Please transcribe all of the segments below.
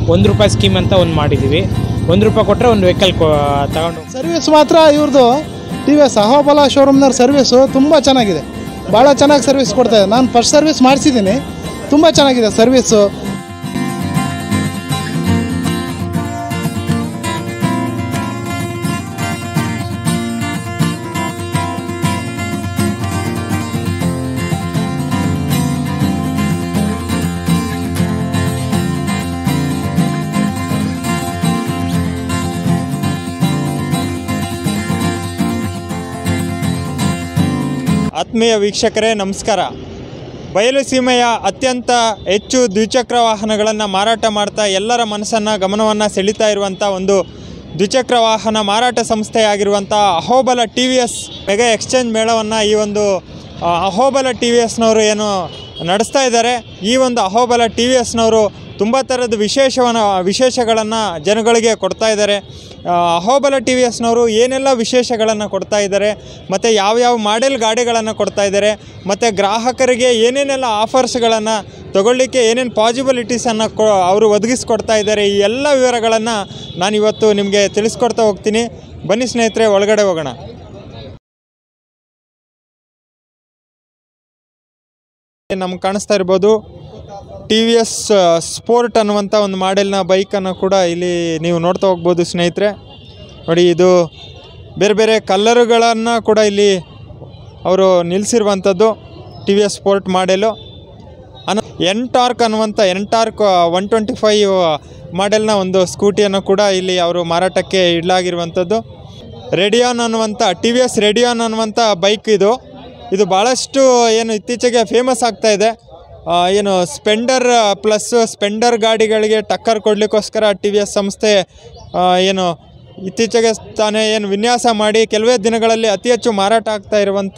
₹1 scheme ಅಂತ ಒಂದು ಮಾಡಿದ್ದೀವಿ. ₹1 ಕೊಟ್ಟರೆ ಒಂದು ವೆಹಿಕಲ್ ತಗೊಂಡು. ಸರ್ವಿಸ್ ಮಾತ್ರ ಇವ್ರದ್ದು TVS ಅಹೋಬಲ ಶೋರೂಮ್ನವ್ರ ಸರ್ವಿಸು ತುಂಬ ಚೆನ್ನಾಗಿದೆ, ಭಾಳ ಚೆನ್ನಾಗಿ ಸರ್ವಿಸ್ ಕೊಡ್ತಾಯಿದೆ. ನಾನು ಫಸ್ಟ್ ಸರ್ವಿಸ್ ಮಾಡಿಸಿದ್ದೀನಿ, ತುಂಬ ಚೆನ್ನಾಗಿದೆ ಸರ್ವಿಸು. ಆತ್ಮೀಯ ವೀಕ್ಷಕರೇ ನಮಸ್ಕಾರ. ಬಯಲು ಸೀಮೆಯ ಅತ್ಯಂತ ಹೆಚ್ಚು ದ್ವಿಚಕ್ರ ವಾಹನಗಳನ್ನು ಮಾರಾಟ ಮಾಡ್ತಾ ಎಲ್ಲರ ಮನಸ್ಸನ್ನು ಗಮನವನ್ನು ಸೆಳೀತಾ ಇರುವಂಥ ಒಂದು ದ್ವಿಚಕ್ರ ವಾಹನ ಮಾರಾಟ ಸಂಸ್ಥೆಯಾಗಿರುವಂಥ ಅಹೋಬಲ TVS ಮೆಗಾ ಎಕ್ಸ್ಚೇಂಜ್ ಮೇಳವನ್ನು ಈ ಒಂದು ಅಹೋಬಲ TVSನವರು ಏನು ನಡೆಸ್ತಾ ಇದ್ದಾರೆ. ಈ ಒಂದು ಅಹೋಬಲ TVSನವರು ತುಂಬ ಥರದ ವಿಶೇಷಗಳನ್ನು ಜನಗಳಿಗೆ ಕೊಡ್ತಾ ಇದ್ದಾರೆ. ಅಹೋಬಲ TVSನವರು ಏನೆಲ್ಲ ವಿಶೇಷಗಳನ್ನು ಕೊಡ್ತಾ ಇದ್ದಾರೆ, ಮತ್ತು ಯಾವ್ಯಾವ ಮಾಡೆಲ್ ಗಾಡಿಗಳನ್ನು ಕೊಡ್ತಾ ಇದ್ದಾರೆ, ಮತ್ತು ಗ್ರಾಹಕರಿಗೆ ಏನೇನೆಲ್ಲ ಆಫರ್ಸ್ಗಳನ್ನು ತಗೊಳ್ಳಿಕ್ಕೆ ಏನೇನು ಪಾಸಿಬಿಲಿಟೀಸನ್ನು ಅವರು ಒದಗಿಸ್ಕೊಡ್ತಾ ಇದ್ದಾರೆ, ಈ ಎಲ್ಲ ವಿವರಗಳನ್ನು ನಾನಿವತ್ತು ನಿಮಗೆ ತಿಳಿಸ್ಕೊಡ್ತಾ ಹೋಗ್ತೀನಿ. ಬನ್ನಿ ಸ್ನೇಹಿತರೆ, ಒಳಗಡೆ ಹೋಗೋಣ. ನಮ್ಗೆ ಕಾಣಿಸ್ತಾ ಇರ್ಬೋದು TVS ಸ್ಪೋರ್ಟ್ ಅನ್ನುವಂಥ ಒಂದು ಮಾಡೆಲ್ನ ಬೈಕನ್ನು ಕೂಡ ಇಲ್ಲಿ ನೀವು ನೋಡ್ತಾ ಹೋಗ್ಬೋದು ಸ್ನೇಹಿತರೆ. ನೋಡಿ, ಇದು ಬೇರೆ ಬೇರೆ ಕಲರುಗಳನ್ನು ಕೂಡ ಇಲ್ಲಿ ಅವರು ನಿಲ್ಲಿಸಿರುವಂಥದ್ದು TVS ಸ್ಪೋರ್ಟ್ ಮಾಡೆಲು. ಎನ್ಟಾರ್ಕ್ ಅನ್ನುವಂಥ ಎನ್ಟಾರ್ಕ್ 125 ಮಾಡೆಲ್ನ ಒಂದು ಸ್ಕೂಟಿಯನ್ನು ಕೂಡ ಇಲ್ಲಿ ಅವರು ಮಾರಾಟಕ್ಕೆ ಇಡಲಾಗಿರುವಂಥದ್ದು. ರೇಡಿಯಾನ್ ಅನ್ನುವಂಥ TVS ರೇಡಿಯಾನ್ ಅನ್ನುವಂಥ ಬೈಕ್ ಇದು ಭಾಳಷ್ಟು ಏನು ಇತ್ತೀಚೆಗೆ ಫೇಮಸ್ ಆಗ್ತಾಯಿದೆ. ಏನು ಸ್ಪೆಂಡರ್ ಪ್ಲಸ್ ಸ್ಪೆಂಡರ್ ಗಾಡಿಗಳಿಗೆ ಟಕ್ಕರ್ ಕೊಡಲಿಕ್ಕೋಸ್ಕರ TVS ಸಂಸ್ಥೆ ಏನು ಇತ್ತೀಚೆಗೆ ತಾನೇ ಏನು ವಿನ್ಯಾಸ ಮಾಡಿ ಕೆಲವೇ ದಿನಗಳಲ್ಲಿ ಅತಿ ಹೆಚ್ಚು ಮಾರಾಟ ಆಗ್ತಾ ಇರುವಂಥ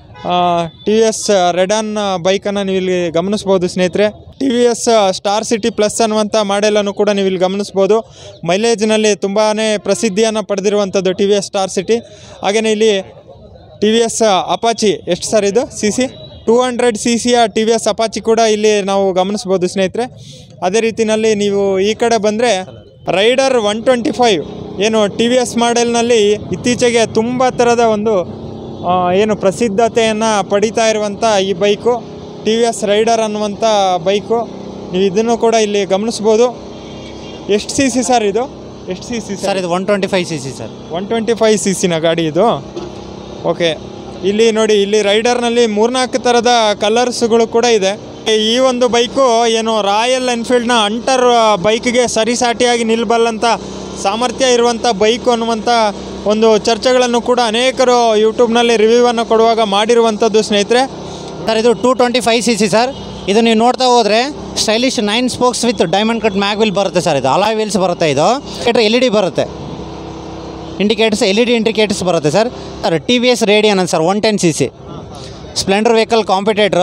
TVS ರೆಡಾನ್ ಬೈಕನ್ನು ನೀವು ಇಲ್ಲಿ ಗಮನಿಸ್ಬೋದು ಸ್ನೇಹಿತರೆ. TVS ಸ್ಟಾರ್ ಸಿಟಿ ಪ್ಲಸ್ ಅನ್ನುವಂಥ ಮಾಡೆಲನ್ನು ಕೂಡ ನೀವು ಇಲ್ಲಿ ಗಮನಿಸ್ಬೋದು. ಮೈಲೇಜ್ನಲ್ಲಿ ತುಂಬಾ ಪ್ರಸಿದ್ಧಿಯನ್ನು ಪಡೆದಿರುವಂಥದ್ದು TVS ಸ್ಟಾರ್ ಸಿಟಿ. ಹಾಗೆಯೇ ಇಲ್ಲಿ TVS ಅಪಾಚಿ, ಎಷ್ಟು ಸರ್ ಇದು CC 200cc TVS ಅಪಾಚಿ ಕೂಡ ಇಲ್ಲಿ ನಾವು ಗಮನಿಸ್ಬೋದು ಸ್ನೇಹಿತರೆ. ಅದೇ ರೀತಿಯಲ್ಲಿ ನೀವು ಈ ಕಡೆ ಬಂದರೆ ರೈಡರ್ 125 ಏನು TVS ಮಾಡೆಲ್ನಲ್ಲಿ ಇತ್ತೀಚೆಗೆ ತುಂಬ ಥರದ ಒಂದು ಏನು ಪ್ರಸಿದ್ಧತೆಯನ್ನು ಪಡೀತಾ ಇರುವಂಥ ಈ ಬೈಕು TVS ರೈಡರ್ ಅನ್ನುವಂಥ ಬೈಕು. ನೀವು ಇದನ್ನು ಕೂಡ ಇಲ್ಲಿ ಗಮನಿಸ್ಬೋದು. ಎಷ್ಟು CC ಸರ್ ಇದು? ಎಷ್ಟು CC ಸರ್? ಇದು 125cc ಸರ್. 125cc ಗಾಡಿ ಇದು. ಓಕೆ, ಇಲ್ಲಿ ನೋಡಿ, ಇಲ್ಲಿ ರೈಡರ್ನಲ್ಲಿ 3-4 ಥರದ ಕಲರ್ಸ್ಗಳು ಕೂಡ ಇದೆ. ಈ ಒಂದು ಬೈಕು ಏನು ರಾಯಲ್ ಎನ್ಫೀಲ್ಡ್ನ ಅಂಟರ್ ಬೈಕ್ಗೆ ಸರಿಸಾಟಿಯಾಗಿ ನಿಲ್ಲಬಲ್ಲಂಥ ಸಾಮರ್ಥ್ಯ ಇರುವಂಥ ಬೈಕು ಅನ್ನುವಂಥ ಒಂದು ಚರ್ಚೆಗಳನ್ನು ಕೂಡ ಅನೇಕರು ಯೂಟ್ಯೂಬ್ನಲ್ಲಿ ರಿವ್ಯೂವನ್ನು ಕೊಡುವಾಗ ಮಾಡಿರುವಂಥದ್ದು ಸ್ನೇಹಿತರೆ. ಸರ್, ಇದು 225cc ಸರ್. ಇದು ನೀವು ನೋಡ್ತಾ ಹೋದರೆ stylish 9 spokes with diamond cut mag wheel ಬರುತ್ತೆ ಸರ್. ಇದು ಅಲಾಯ್ ವೀಲ್ಸ್ ಬರುತ್ತೆ. ಇದು LED ಬರುತ್ತೆ, ಇಂಡಿಕೇಟರ್ಸ್ LED ಇಂಡಿಕೇಟರ್ಸ್ ಬರುತ್ತೆ ಸರ್. TVS ರೇಡಿಯನ್ ಅಂತ sir, 110cc Splendor vehicle competitor.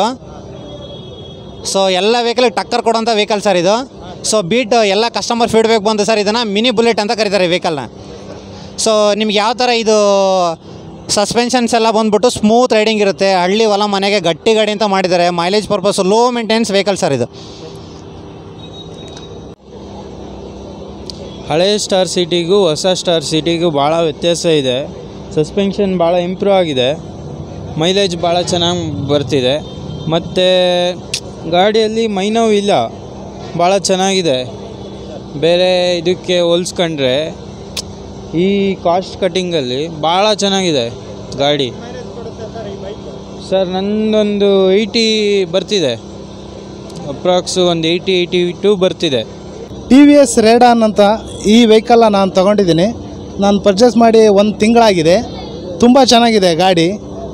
So ಎಲ್ಲ ವೆಹಿಕಲ್ಗೆ ಟಕ್ಕರ್ ಕೊಡೋಂಥ ವೆಹಿಕಲ್ ಸರ್ ಇದು. ಸೊ ಬೀಟ್ ಎಲ್ಲ ಕಸ್ಟಮರ್ ಫೀಡ್ಬ್ಯಾಕ್ ಬಂದು ಸರ್ ಇದನ್ನು ಮಿನಿ ಬುಲೆಟ್ ಅಂತ ಕರೀತಾರೆ ಈ ವೆಹಿಕಲ್ನ. ಸೊ ನಿಮ್ಗೆ ಯಾವ ಥರ ಇದು ಸಸ್ಪೆನ್ಷನ್ಸ್ ಎಲ್ಲ ಬಂದುಬಿಟ್ಟು ಸ್ಮೂತ್ ರೈಡಿಂಗ್ ಇರುತ್ತೆ. ಹಳ್ಳಿ ಹೊಲ ಮನೆಗೆ ಗಟ್ಟಿ ಗಾಡಿ ಅಂತ ಮಾಡಿದ್ದಾರೆ. Mileage purpose low maintenance vehicle sir ಇದು. ಹಳೆಯ ಸ್ಟಾರ್ ಸಿಟಿಗೂ ಹೊಸ ಸ್ಟಾರ್ ಸಿಟಿಗೂ ಭಾಳ ವ್ಯತ್ಯಾಸ ಇದೆ. ಸಸ್ಪೆನ್ಷನ್ ಭಾಳ ಇಂಪ್ರೂವ್ ಆಗಿದೆ, ಮೈಲೇಜ್ ಭಾಳ ಚೆನ್ನಾಗಿ ಬರ್ತಿದೆ, ಮತ್ತು ಗಾಡಿಯಲ್ಲಿ ಮೈನೋವು ಇಲ್ಲ, ಭಾಳ ಚೆನ್ನಾಗಿದೆ. ಬೇರೆ ಇದಕ್ಕೆ ಹೋಲಿಸ್ಕೊಂಡ್ರೆ ಈ ಕಾಸ್ಟ್ ಕಟ್ಟಿಂಗಲ್ಲಿ ಭಾಳ ಚೆನ್ನಾಗಿದೆ ಗಾಡಿ. ಸರ್, ನಂದೊಂದು 80 ಬರ್ತಿದೆ, ಅಪ್ರಾಕ್ಸು ಒಂದು 80-82 ಬರ್ತಿದೆ. TVS ರೇಡಾನ್ ಅಂತ ಈ ವೆಹಿಕಲ್ನ ನಾನು ತೊಗೊಂಡಿದ್ದೀನಿ. ನಾನು ಪರ್ಚೇಸ್ ಮಾಡಿ 1 ತಿಂಗಳಾಗಿದೆ. ತುಂಬ ಚೆನ್ನಾಗಿದೆ ಗಾಡಿ.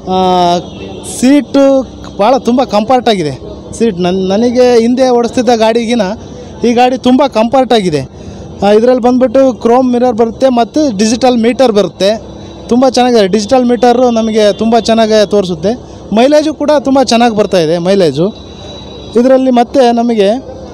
ಸೀಟು ಭಾಳ ತುಂಬ ಕಂಫರ್ಟಾಗಿದೆ. ಸೀಟ್ ನನಗೆ ಹಿಂದೆ ಓಡಿಸ್ತಿದ್ದ ಗಾಡಿಗಿನ ಈ ಗಾಡಿ ತುಂಬ ಕಂಫರ್ಟಾಗಿದೆ. ಇದರಲ್ಲಿ ಬಂದುಬಿಟ್ಟು ಕ್ರೋಮ್ ಮಿರರ್ ಬರುತ್ತೆ ಮತ್ತು ಡಿಜಿಟಲ್ ಮೀಟರ್ ಬರುತ್ತೆ. ತುಂಬ ಚೆನ್ನಾಗಿದೆ. ಡಿಜಿಟಲ್ ಮೀಟರು ನಮಗೆ ತುಂಬ ಚೆನ್ನಾಗಿ ತೋರಿಸುತ್ತೆ. ಮೈಲೇಜು ಕೂಡ ತುಂಬ ಚೆನ್ನಾಗಿ ಬರ್ತಾಯಿದೆ ಮೈಲೇಜು ಇದರಲ್ಲಿ. ಮತ್ತು ನಮಗೆ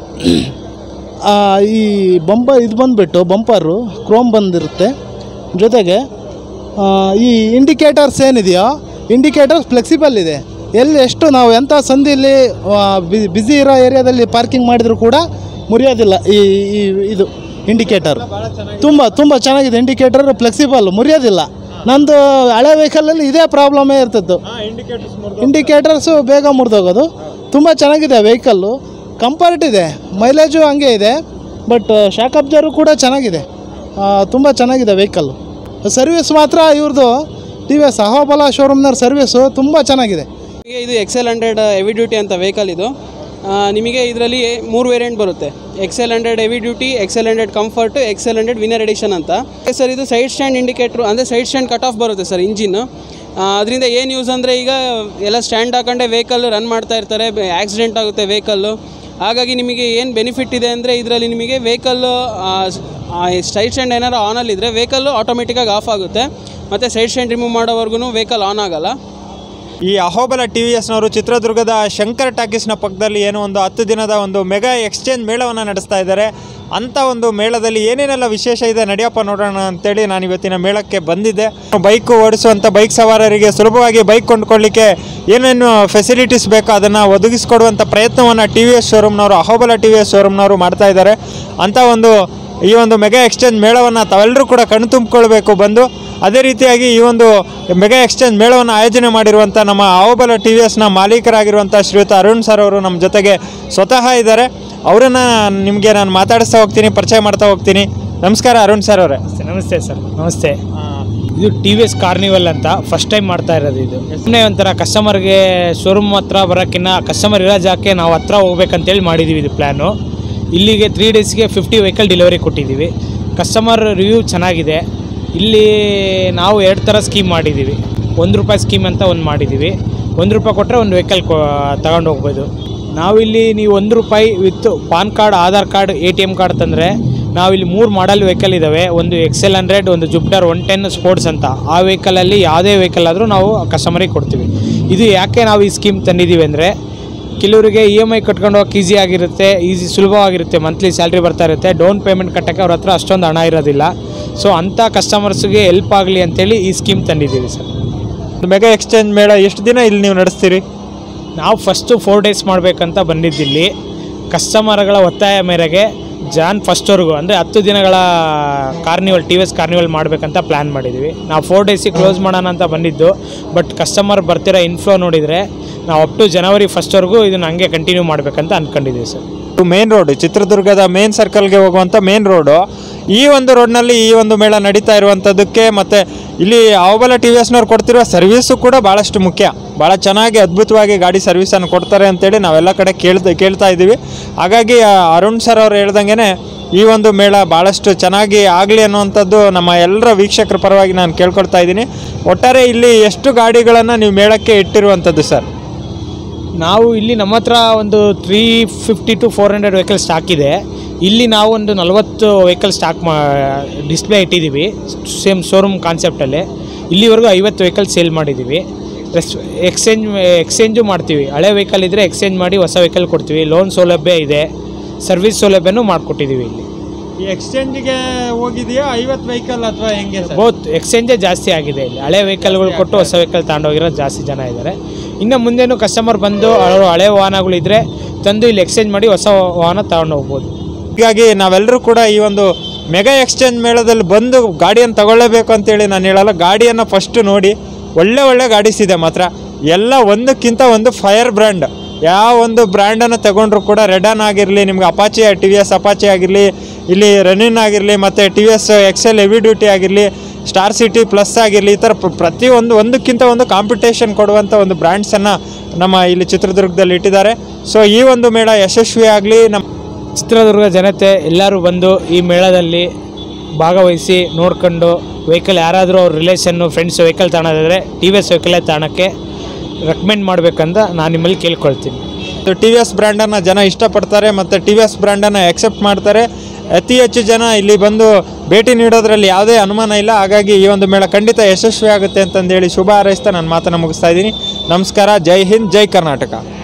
ಈ ಇದು ಬಂದುಬಿಟ್ಟು ಬಂಪರು ಕ್ರೋಮ್ ಬಂದಿರುತ್ತೆ. ಜೊತೆಗೆ ಈ ಇಂಡಿಕೇಟರ್ಸ್ ಏನಿದೆಯೋ ಇಂಡಿಕೇಟರ್ಸ್ ಫ್ಲೆಕ್ಸಿಬಲ್ ಇದೆ. ಎಲ್ಲಿ ಎಷ್ಟು ನಾವು ಎಂಥ ಸಂದಿಯಲ್ಲಿ ಬ್ಯುಸಿ ಇರೋ ಏರಿಯಾದಲ್ಲಿ ಪಾರ್ಕಿಂಗ್ ಮಾಡಿದರೂ ಕೂಡ ಮುರಿಯೋದಿಲ್ಲ ಈ ಇದು ಇಂಡಿಕೇಟರ್ ತುಂಬ ಚೆನ್ನಾಗಿದೆ. ಇಂಡಿಕೇಟರ್ ಫ್ಲೆಕ್ಸಿಬಲ್, ಮುರಿಯೋದಿಲ್ಲ. ನಂದು ಹಳೆ ವೆಹಿಕಲಲ್ಲಿ ಇದೇ ಪ್ರಾಬ್ಲಮೇ ಇರ್ತಿತ್ತು, ಇಂಡಿಕೇಟರ್ಸು ಬೇಗ ಮುರಿದೋಗೋದು. ತುಂಬ ಚೆನ್ನಾಗಿದೆ ವೆಹಿಕಲ್ಲು, ಕಂಫರ್ಟ್ ಇದೆ, ಮೈಲೇಜು ಹಂಗೆ ಇದೆ. ಬಟ್ ಶಾಕ್ ಅಬ್ಸರ್ವ್ ಕೂಡ ಚೆನ್ನಾಗಿದೆ, ತುಂಬ ಚೆನ್ನಾಗಿದೆ ವೆಹಿಕಲ್ಲು. ಸರ್ವಿಸ್ ಮಾತ್ರ ಇವ್ರದ್ದು TVS ಅಹೋಬಲ ಶೋರೂಮ್ನವ್ರ ಸರ್ವಿಸು ತುಂಬ ಚೆನ್ನಾಗಿದೆ. ಇದು XL100 ಹೆವಿ ಡ್ಯೂಟಿ ಅಂತ ವೆಹಿಕಲ್ ಇದು. ನಿಮಗೆ ಇದರಲ್ಲಿ 3 ವೇರಿಯಂಟ್ ಬರುತ್ತೆ. XL100 heavy duty, XL100 comfort, XL100 winner edition ಅಂತ. ಸರ್ ಇದು ಸೈಡ್ ಸ್ಟ್ಯಾಂಡ್ ಇಂಡಿಕೇಟ್ರು, ಅಂದರೆ ಸೈಡ್ ಸ್ಟ್ಯಾಂಡ್ ಕಟ್ ಆಫ್ ಬರುತ್ತೆ ಸರ್ ಇಂಜಿನ್ನು. ಅದರಿಂದ ಏನು ಯೂಸ್ ಅಂದರೆ ಈಗ ಎಲ್ಲ ಸ್ಟ್ಯಾಂಡ್ ಹಾಕೊಂಡೆ ವೆಹಿಕಲ್ ರನ್ ಮಾಡ್ತಾ ಇರ್ತಾರೆ, ಆಕ್ಸಿಡೆಂಟ್ ಆಗುತ್ತೆ ವೆಹಿಕಲ್ಲು. ಹಾಗಾಗಿ ನಿಮಗೆ ಏನು ಬೆನಿಫಿಟ್ ಇದೆ ಅಂದರೆ ಇದರಲ್ಲಿ ನಿಮಗೆ ವೆಹಿಕಲ್ಲು ಸೈಡ್ ಸ್ಟ್ಯಾಂಡ್ ಏನಾರು ಆನಲ್ಲಿದ್ದರೆ ವೆಹಿಕಲ್ಲು ಆಟೋಮೆಟಿಕ್ಕಾಗಿ ಆಫ್ ಆಗುತ್ತೆ, ಮತ್ತು ಸೈಡ್ ಸ್ಟ್ಯಾಂಡ್ ರಿಮೂವ್ ಮಾಡೋವರೆಗೂ ವೆಹಿಕಲ್ ಆನ್ ಆಗೋಲ್ಲ. ಈ ಅಹೋಬಲ TVSನವರು ಚಿತ್ರದುರ್ಗದ ಶಂಕರ್ ಟಾಕೀಸ್ನ ಪಕ್ಕದಲ್ಲಿ ಏನೋ ಒಂದು 10 ದಿನದ ಒಂದು ಮೆಗಾ ಎಕ್ಸ್ಚೇಂಜ್ ಮೇಳವನ್ನು ನಡೆಸ್ತಾ ಇದ್ದಾರೆ. ಅಂಥ ಒಂದು ಮೇಳದಲ್ಲಿ ಏನೇನೆಲ್ಲ ವಿಶೇಷ ಇದೆ ನಡೆಯಪ್ಪ ನೋಡೋಣ ಅಂತೇಳಿ ನಾನು ಇವತ್ತಿನ ಮೇಳಕ್ಕೆ ಬಂದಿದ್ದೆ. ಬೈಕು ಓಡಿಸುವಂಥ ಬೈಕ್ ಸವಾರರಿಗೆ ಸುಲಭವಾಗಿ ಬೈಕ್ ಕೊಂಡ್ಕೊಳ್ಳಿಕ್ಕೆ ಏನೇನು ಫೆಸಿಲಿಟೀಸ್ ಬೇಕೋ ಅದನ್ನು ಒದಗಿಸ್ಕೊಡುವಂಥ ಪ್ರಯತ್ನವನ್ನು TVS ಶೋರೂಮ್ನವರು, ಅಹೋಬಲ TVS ಶೋರೂಮ್ನವರು ಮಾಡ್ತಾ ಇದ್ದಾರೆ. ಅಂಥ ಈ ಒಂದು ಮೆಗಾ ಎಕ್ಸ್ಚೇಂಜ್ ಮೇಳವನ್ನು ತಾವೆಲ್ಲರೂ ಕೂಡ ಕಣ್ತುಂಬಿಕೊಳ್ಬೇಕು ಬಂದು. ಅದೇ ರೀತಿಯಾಗಿ ಈ ಒಂದು ಮೆಗಾ ಎಕ್ಸ್ಚೇಂಜ್ ಮೇಳವನ್ನು ಆಯೋಜನೆ ಮಾಡಿರುವಂಥ ನಮ್ಮ ಅಹೋಬಲ TVSನ ಮಾಲೀಕರಾಗಿರುವಂಥ ಶ್ರೀಯುತ ಅರುಣ್ ಸರ್ ಅವರು ನಮ್ಮ ಜೊತೆಗೆ ಸ್ವತಃ ಇದ್ದಾರೆ. ಅವರನ್ನು ನಿಮಗೆ ನಾನು ಮಾತಾಡಿಸ್ತಾ ಹೋಗ್ತೀನಿ, ಪರಿಚಯ ಮಾಡ್ತಾ ಹೋಗ್ತೀನಿ. ನಮಸ್ಕಾರ ಅರುಣ್ ಸರ್ ಅವರೇ. ನಮಸ್ತೆ ಸರ್. ನಮಸ್ತೆ. ಇದು TVS ಕಾರ್ನಿವಲ್ ಅಂತ ಫಸ್ಟ್ ಟೈಮ್ ಮಾಡ್ತಾ ಇರೋದು. ಇದು ಸುಮ್ಮನೆ ಒಂಥರ ಕಸ್ಟಮರ್ಗೆ ಶೋರೂಮ್ ಹತ್ರ ಬರೋಕ್ಕಿಂತ ಕಸ್ಟಮರ್ ಇರೋ ಜಾಗಕ್ಕೆ ನಾವು ಹತ್ರ ಹೋಗ್ಬೇಕಂತೇಳಿ ಮಾಡಿದ್ದೀವಿ ಇದು ಪ್ಲ್ಯಾನು. ಇಲ್ಲಿಗೆ 3 ಡೇಸ್ಗೆ 50 ವೆಹಿಕಲ್ ಡೆಲಿವರಿ ಕೊಟ್ಟಿದ್ದೀವಿ. ಕಸ್ಟಮರ್ ರಿವ್ಯೂ ಚೆನ್ನಾಗಿದೆ. ಇಲ್ಲಿ ನಾವು 2 ಥರ ಸ್ಕೀಮ್ ಮಾಡಿದ್ದೀವಿ. ₹1 ಸ್ಕೀಮ್ ಅಂತ ಒಂದು ಮಾಡಿದ್ದೀವಿ. ₹1 ಕೊಟ್ಟರೆ ಒಂದು ವೆಹಿಕಲ್ ತಗೊಂಡು ಹೋಗ್ಬೋದು. ನಾವಿಲ್ಲಿ ನೀವು ₹1 with PAN card, Aadhaar card, ATM card ತಂದರೆ ನಾವಿಲ್ಲಿ 3 ಮಾಡಲ್ ವೆಹಿಕಲ್ ಇದ್ದಾವೆ. ಒಂದು XL100, ಒಂದು ಜುಪಿಟರ್ 110 ಸ್ಪೋರ್ಟ್ಸ್ ಅಂತ. ಆ ವೆಹಿಕಲಲ್ಲಿ ಯಾವುದೇ ವೆಹಿಕಲ್ ಆದರೂ ನಾವು ಕಸ್ಟಮರಿಗೆ ಕೊಡ್ತೀವಿ. ಇದು ಯಾಕೆ ನಾವು ಈ ಸ್ಕೀಮ್ ತಂದಿದ್ದೀವಿ ಅಂದರೆ ಕೆಲವರಿಗೆ EMI ಕಟ್ಕೊಂಡು ಹೋಗಕ್ಕೆ ಈಸಿ ಆಗಿರುತ್ತೆ, ಸುಲಭವಾಗಿರುತ್ತೆ. ಮಂತ್ಲಿ ಸ್ಯಾಲ್ರಿ ಬರ್ತಾ ಇರುತ್ತೆ, ಡೌನ್ ಪೇಮೆಂಟ್ ಕಟ್ಟೋಕ್ಕೆ ಅವ್ರ ಹತ್ರ ಅಷ್ಟೊಂದು ಹಣ ಇರೋದಿಲ್ಲ. ಸೊ ಅಂಥ ಕಸ್ಟಮರ್ಸ್ಗೆ ಹೆಲ್ಪ್ ಆಗಲಿ ಅಂತೇಳಿ ಈ ಸ್ಕೀಮ್ ತಂದಿದ್ದೀವಿ ಸರ್. ಮೆಗಾ ಎಕ್ಸ್ಚೇಂಜ್ ಮೇಳ ಎಷ್ಟು ದಿನ ಇಲ್ಲಿ ನೀವು ನಡೆಸ್ತೀರಿ? ನಾವು ಫಸ್ಟು 4 ಡೇಸ್ ಮಾಡಬೇಕಂತ ಬಂದಿದ್ದಿಲ್ಲಿ. ಕಸ್ಟಮರ್ಗಳ ಒತ್ತಾಯ ಮೇರೆಗೆ Jan 1 ಅಂದರೆ 10 ದಿನಗಳ ಕಾರ್ನಿವಲ್, TVS ಕಾರ್ನಿವಲ್ ಮಾಡಬೇಕಂತ ಪ್ಲ್ಯಾನ್ ಮಾಡಿದ್ದೀವಿ. ನಾವು 4 ಡೇಸಿಗೆ ಕ್ಲೋಸ್ ಮಾಡೋಣ ಅಂತ ಬಂದಿದ್ದು. ಬಟ್ ಕಸ್ಟಮರ್ ಬರ್ತಿರೋ ಇನ್ಫ್ಲೋ ನೋಡಿದರೆ ನಾವು ಅಪ್ ಟು January 1 ಇದನ್ನು ಹಂಗೆ ಕಂಟಿನ್ಯೂ ಮಾಡಬೇಕಂತ ಅಂದ್ಕೊಂಡಿದ್ದೀವಿ ಸರ್. ಮೇನ್ ರೋಡ್, ಚಿತ್ರದುರ್ಗದ ಮೇನ್ ಸರ್ಕಲ್ಗೆ ಹೋಗುವಂಥ ಮೇನ್ ರೋಡು, ಈ ಒಂದು ರೋಡ್ನಲ್ಲಿ ಈ ಒಂದು ಮೇಳ ನಡೀತಾ ಇರುವಂಥದ್ದಕ್ಕೆ ಮತ್ತು ಇಲ್ಲಿ ಅಹೋಬಲ TVSನವ್ರು ಕೊಡ್ತಿರೋ ಸರ್ವಿಸು ಕೂಡ ಭಾಳಷ್ಟು ಮುಖ್ಯ. ಭಾಳ ಚೆನ್ನಾಗಿ ಅದ್ಭುತವಾಗಿ ಗಾಡಿ ಸರ್ವಿಸನ್ನು ಕೊಡ್ತಾರೆ ಅಂತೇಳಿ ನಾವೆಲ್ಲ ಕಡೆ ಕೇಳ್ತಾ ಇದ್ದೀವಿ. ಹಾಗಾಗಿ ಅರುಣ್ ಸರ್ ಅವ್ರು ಹೇಳ್ದಂಗೆ ಈ ಒಂದು ಮೇಳ ಭಾಳಷ್ಟು ಚೆನ್ನಾಗಿ ಆಗಲಿ ಅನ್ನುವಂಥದ್ದು ನಮ್ಮ ಎಲ್ಲರ ವೀಕ್ಷಕರ ಪರವಾಗಿ ನಾನು ಕೇಳ್ಕೊಳ್ತಾ ಇದ್ದೀನಿ. ಒಟ್ಟಾರೆ ಇಲ್ಲಿ ಎಷ್ಟು ಗಾಡಿಗಳನ್ನು ನೀವು ಮೇಳಕ್ಕೆ ಇಟ್ಟಿರುವಂಥದ್ದು ಸರ್? ನಾವು ಇಲ್ಲಿ ನಮ್ಮ ಹತ್ರ ಒಂದು 350 to 400 ವೆಹಿಕಲ್ ಸ್ಟಾಕ್ ಇದೆ. ಇಲ್ಲಿ ನಾವು ಒಂದು 40 ವೆಹಿಕಲ್ ಸ್ಟಾಕ್ ಡಿಸ್ಪ್ಲೇ ಇಟ್ಟಿದ್ದೀವಿ ಸೇಮ್ ಶೋರೂಮ್ ಕಾನ್ಸೆಪ್ಟಲ್ಲಿ. ಇಲ್ಲಿವರೆಗೂ 50 ವೆಹಿಕಲ್ ಸೇಲ್ ಮಾಡಿದ್ದೀವಿ. ಎಕ್ಸ್ಚೇಂಜು ಮಾಡ್ತೀವಿ. ಹಳೆ ವೆಹಿಕಲ್ ಇದ್ದರೆ ಎಕ್ಸ್ಚೇಂಜ್ ಮಾಡಿ ಹೊಸ ವೆಹಿಕಲ್ ಕೊಡ್ತೀವಿ. ಲೋನ್ ಸೌಲಭ್ಯ ಇದೆ, ಸರ್ವಿಸ್ ಸೌಲಭ್ಯನೂ ಮಾಡಿಕೊಟ್ಟಿದ್ದೀವಿ. ಇಲ್ಲಿ ಈ ಎಕ್ಸ್ಚೇಂಜ್ಗೆ ಹೋಗಿದೆಯಾ 50 ವೆಹಿಕಲ್ ಅಥವಾ ಹೆಂಗೆ? ಬೋತ್ ಎಕ್ಸ್ಚೇಂಜೇ ಜಾಸ್ತಿ ಆಗಿದೆ. ಇಲ್ಲಿ ಹಳೆ ವೆಹಿಕಲ್ಗಳು ಕೊಟ್ಟು ಹೊಸ ವೆಹಿಕಲ್ ತಗೊಂಡೋಗಿರೋ ಜಾಸ್ತಿ ಜನ ಇದ್ದಾರೆ. ಇನ್ನು ಮುಂದೇನು ಕಸ್ಟಮರ್ ಬಂದು ಅವರು ಹಳೆ ವಾಹನಗಳಿದ್ದರೆ ತಂದು ಇಲ್ಲಿ ಎಕ್ಸ್ಚೇಂಜ್ ಮಾಡಿ ಹೊಸ ವಾಹನ ತಗೊಂಡು ಹೋಗ್ಬೋದು. ಹೀಗಾಗಿ ನಾವೆಲ್ಲರೂ ಕೂಡ ಈ ಒಂದು ಮೆಗಾ ಎಕ್ಸ್ಚೇಂಜ್ ಮೇಳದಲ್ಲಿ ಬಂದು ಗಾಡಿಯನ್ನು ತಗೊಳ್ಳೇಬೇಕು ಅಂತೇಳಿ ನಾನು ಹೇಳಲ್ಲ. ಗಾಡಿಯನ್ನು ಫಸ್ಟು ನೋಡಿ, ಒಳ್ಳೆ ಗಾಡೀಸ್ ಇದೆ ಮಾತ್ರ. ಎಲ್ಲ ಒಂದಕ್ಕಿಂತ ಒಂದು ಫೈರ್ ಬ್ರ್ಯಾಂಡ್. ಯಾವ ಒಂದು ಬ್ರ್ಯಾಂಡನ್ನು ತಗೊಂಡ್ರು ಕೂಡ ರೆಡಾನ್ ಆಗಿರಲಿ, ನಿಮ್ಗೆ ಅಪಾಚಿ TVS ಅಪಾಚಿ ಆಗಿರಲಿ, ಇಲ್ಲಿ ರೆನಿನ್ ಆಗಿರಲಿ, ಮತ್ತು TVS XL ಹೆವಿ ಡ್ಯೂಟಿ ಆಗಿರಲಿ, ಸ್ಟಾರ್ ಸಿಟಿ ಪ್ಲಸ್ ಆಗಿರಲಿ, ಈ ಥರ ಪ್ರತಿಯೊಂದು ಒಂದಕ್ಕಿಂತ ಒಂದು ಕಾಂಪಿಟೇಷನ್ ಕೊಡುವಂಥ ಒಂದು ಬ್ರ್ಯಾಂಡ್ಸನ್ನು ನಮ್ಮ ಇಲ್ಲಿ ಚಿತ್ರದುರ್ಗದಲ್ಲಿ ಇಟ್ಟಿದ್ದಾರೆ. ಸೊ ಈ ಒಂದು ಮೇಳ ಯಶಸ್ವಿ ಆಗಲಿ. ನಮ್ಮ ಚಿತ್ರದುರ್ಗ ಜನತೆ ಎಲ್ಲರೂ ಬಂದು ಈ ಮೇಳದಲ್ಲಿ ಭಾಗವಹಿಸಿ ನೋಡ್ಕೊಂಡು ವೆಹಿಕಲ್ ಯಾರಾದರೂ ಅವ್ರ ರಿಲೇಷನ್ನು, ಫ್ರೆಂಡ್ಸ್ ವೆಹಿಕಲ್ ತಗೊಳೋದಾದರೆ TVS ವೆಹಿಕಲ್ಲೇ ತಗೊಳಕ್ಕೆ ರೆಕಮೆಂಡ್ ಮಾಡಬೇಕಂತ ನಾನು ನಿಮ್ಮಲ್ಲಿ ಕೇಳ್ಕೊಳ್ತೀನಿ. TVS ಬ್ರ್ಯಾಂಡನ್ನು ಜನ ಇಷ್ಟಪಡ್ತಾರೆ ಮತ್ತು TVS ಬ್ರ್ಯಾಂಡನ್ನು ಎಕ್ಸೆಪ್ಟ್ ಮಾಡ್ತಾರೆ. ಅತಿ ಹೆಚ್ಚು ಜನ ಇಲ್ಲಿ ಬಂದು ಭೇಟಿ ನೀಡೋದ್ರಲ್ಲಿ ಯಾವುದೇ ಅನುಮಾನ ಇಲ್ಲ. ಹಾಗಾಗಿ ಈ ಒಂದು ಮೇಳ ಖಂಡಿತ ಯಶಸ್ವಿ ಆಗುತ್ತೆ ಅಂತಂದೇಳಿ ಶುಭ ಹಾರೈಸ್ತಾ ನಾನು ಮಾತನ್ನು ಮುಗಿಸ್ತಾ ಇದ್ದೀನಿ. ನಮಸ್ಕಾರ. ಜೈ ಹಿಂದ್, ಜೈ ಕರ್ನಾಟಕ.